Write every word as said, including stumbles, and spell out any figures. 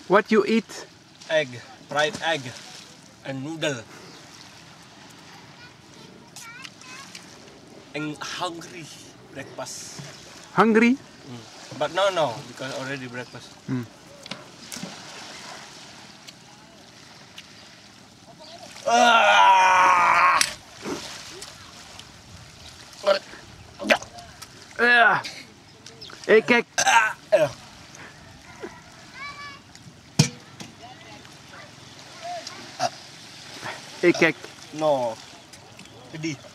What you eat? Egg, fried egg, and noodle. And hungry breakfast. Hungry? Mm. But no, no, because already breakfast. Mm. Ah! Uh, hey, kijk. Ah! Uh. Hey, kijk. No. Pedih.